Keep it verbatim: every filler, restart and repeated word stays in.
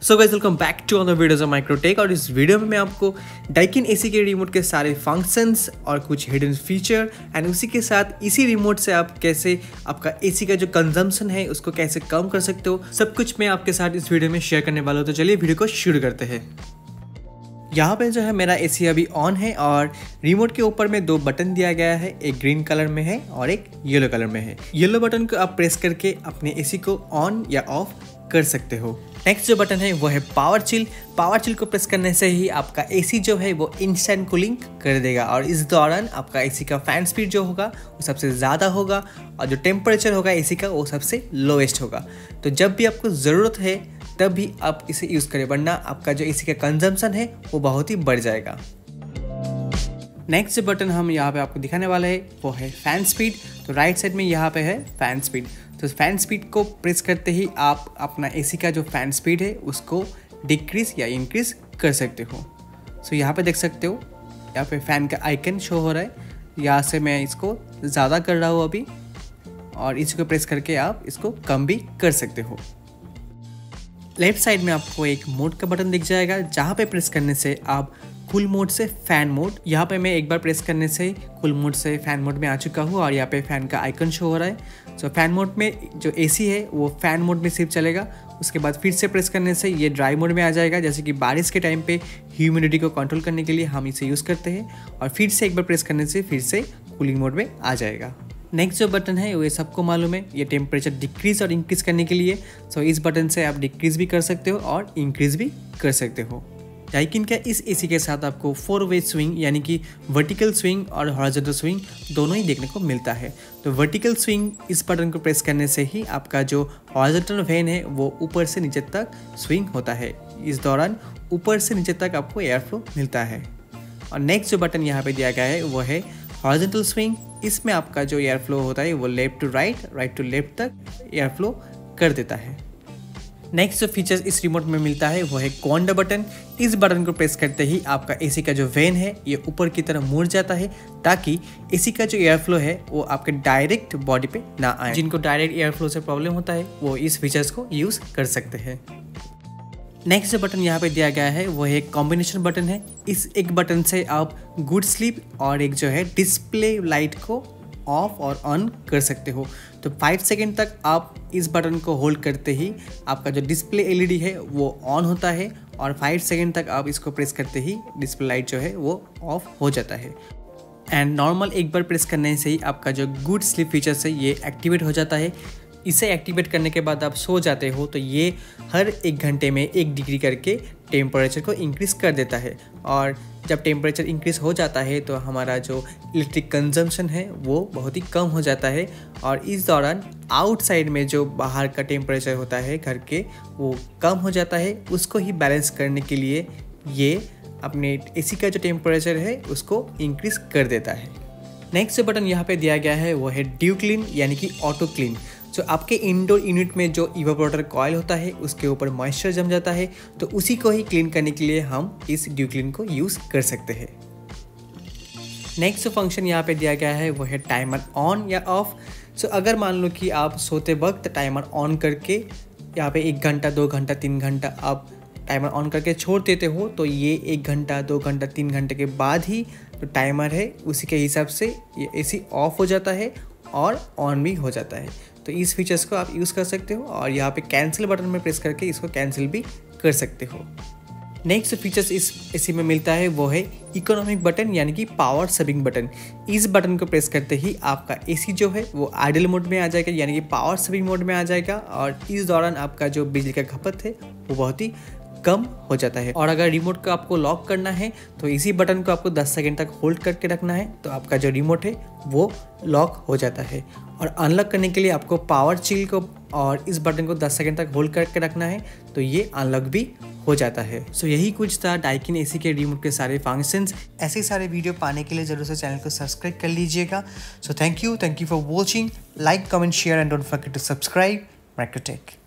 So guys welcome back to other videos of Microtek. और इस video में मैं आपको डाइकिन एसी के रिमोट के सारे फंक्शंस और कुछ हिडन फीचर एंड उसी के साथ इसी रिमोट से आप कैसे आपका एसी का जो कंजम्पशन है उसको कैसे कम कर सकते हो, सब कुछ मैं आपके साथ इस वीडियो में शेयर करने वाला हूँ। तो चलिए वीडियो को शुरू करते हैं। यहाँ पे जो है मेरा एसी अभी ऑन है और रिमोट के ऊपर में दो बटन दिया गया है, एक ग्रीन कलर में है और एक येलो कलर में है। येलो बटन को आप प्रेस करके अपने एसी को ऑन या ऑफ कर सकते हो। नेक्स्ट जो बटन है वो है पावर चिल। पावर चिल को प्रेस करने से ही आपका एसी जो है वो इंस्टेंट कूलिंग कर देगा और इस दौरान आपका एसी का फैन स्पीड जो होगा वो सबसे ज़्यादा होगा और जो टेम्परेचर होगा एसी का वो सबसे लोएस्ट होगा। तो जब भी आपको ज़रूरत है तब भी आप इसे यूज़ करें, वरना आपका जो एसी का कंजम्पशन है वो बहुत ही बढ़ जाएगा। नेक्स्ट जो बटन हम यहाँ पे आपको दिखाने वाले हैं वो है फैन स्पीड। तो राइट साइड में यहाँ पे है फैन स्पीड। तो फैन स्पीड को प्रेस करते ही आप अपना एसी का जो फैन स्पीड है उसको डिक्रीज या इंक्रीज कर सकते हो। सो यहाँ पे देख सकते हो, यहाँ पे फैन का आइकन शो हो रहा है। यहाँ से मैं इसको ज़्यादा कर रहा हूँ अभी, और इसको प्रेस करके आप इसको कम भी कर सकते हो। लेफ्ट साइड में आपको एक मोड का बटन दिख जाएगा, जहाँ पे प्रेस करने से आप कूल मोड से फैन मोड, यहाँ पे मैं एक बार प्रेस करने से कूल मोड से फैन मोड में आ चुका हूँ और यहाँ पे फैन का आइकन शो हो रहा है। सो फैन मोड में जो एसी है वो फैन मोड में सिर्फ चलेगा। उसके बाद फिर से प्रेस करने से ये ड्राई मोड में आ जाएगा, जैसे कि बारिश के टाइम पे ह्यूमिडिटी को कंट्रोल करने के लिए हम इसे यूज़ करते हैं। और फिर से एक बार प्रेस करने से फिर से कूलिंग मोड में आ जाएगा। नेक्स्ट जो बटन है वो सबको मालूम है, ये टेम्परेचर डिक्रीज और इंक्रीज़ करने के लिए। सो इस बटन से आप डिक्रीज़ भी कर सकते हो और इंक्रीज़ भी कर सकते हो। डाइकिन का इस एसी के साथ आपको फोर वे स्विंग यानी कि वर्टिकल स्विंग और हॉरिजॉन्टल स्विंग दोनों ही देखने को मिलता है। तो वर्टिकल स्विंग इस बटन को प्रेस करने से ही आपका जो हॉरिजॉन्टल वेन है वो ऊपर से नीचे तक स्विंग होता है। इस दौरान ऊपर से नीचे तक आपको एयर फ्लो मिलता है। और नेक्स्ट जो बटन यहाँ पे दिया गया है वो है हॉरिजॉन्टल स्विंग। इसमें आपका जो एयर फ्लो होता है वो left to right, right to left तक एयर फ्लो कर देता है। नेक्स्ट जो फीचर्स इस रिमोट में मिलता है वो है कॉन्डा बटन। इस बटन को प्रेस करते ही आपका एसी का जो वेन है ये ऊपर की तरफ मुड़ जाता है, ताकि एसी का जो एयर फ्लो है वो आपके डायरेक्ट बॉडी पे ना आए। जिनको डायरेक्ट एयर फ्लो से प्रॉब्लम होता है वो इस फीचर्स को यूज़ कर सकते हैं। नेक्स्ट जो बटन यहाँ पे दिया गया है वो है कॉम्बिनेशन बटन है। इस एक बटन से आप गुड स्लीप और एक जो है डिस्प्ले लाइट को ऑफ और ऑन कर सकते हो। तो फाइव सेकेंड तक आप इस बटन को होल्ड करते ही आपका जो डिस्प्ले एलईडी है वो ऑन होता है और फाइव सेकेंड तक आप इसको प्रेस करते ही डिस्प्ले लाइट जो है वो ऑफ हो जाता है। एंड नॉर्मल एक बार प्रेस करने से ही आपका जो गुड स्लीप फीचर्स है ये एक्टिवेट हो जाता है। इसे एक्टिवेट करने के बाद आप सो जाते हो तो ये हर एक घंटे में एक डिग्री करके टेम्परेचर को इंक्रीज़ कर देता है। और जब टेम्परेचर इंक्रीज़ हो जाता है तो हमारा जो इलेक्ट्रिक कंजम्पशन है वो बहुत ही कम हो जाता है। और इस दौरान आउटसाइड में जो बाहर का टेम्परेचर होता है घर के वो कम हो जाता है। उसको ही बैलेंस करने के लिए ये अपने एसी का जो टेम्परेचर है उसको इंक्रीज़ कर देता है। नेक्स्ट जो बटन यहाँ पे दिया गया है वो है ड्यू क्लीन यानी कि ऑटो क्लीन। जो आपके इंडोर यूनिट में जो इवापोरेटर कॉइल होता है उसके ऊपर मॉइस्चर जम जाता है, तो उसी को ही क्लीन करने के लिए हम इस ड्यू क्लीन को यूज़ कर सकते हैं। नेक्स्ट जो फंक्शन यहाँ पे दिया गया है वो है टाइमर ऑन या ऑफ। सो अगर मान लो कि आप सोते वक्त टाइमर ऑन करके यहाँ पे एक घंटा दो घंटा तीन घंटा आप टाइमर ऑन करके छोड़ देते हो, तो ये एक घंटा दो घंटा तीन घंटे के बाद ही जो टाइमर है उसी के हिसाब से ये एसी ऑफ हो जाता है और ऑन भी हो जाता है। तो इस फीचर्स को आप यूज़ कर सकते हो और यहाँ पे कैंसिल बटन में प्रेस करके इसको कैंसिल भी कर सकते हो। नेक्स्ट फीचर्स इस एसी में मिलता है वो है इकोनॉमिक बटन यानी कि पावर सेविंग बटन। इस बटन को प्रेस करते ही आपका एसी जो है वो आइडल मोड में आ जाएगा यानी कि पावर सेविंग मोड में आ जाएगा और इस दौरान आपका जो बिजली का खपत है वो बहुत ही कम हो जाता है। और अगर रिमोट को आपको लॉक करना है तो इसी बटन को आपको दस सेकंड तक होल्ड करके रखना है, तो आपका जो रिमोट है वो लॉक हो जाता है। और अनलॉक करने के लिए आपको पावर चिल को और इस बटन को दस सेकंड तक होल्ड करके रखना है, तो ये अनलॉक भी हो जाता है। सो यही कुछ था डाइकिन एसी के रिमोट के सारे फंक्शंस। ऐसे सारे वीडियो पाने के लिए जरूर से चैनल को सब्सक्राइब कर लीजिएगा। So thank you thank you for watching. Like comment share and don't forget to subscribe Microtek.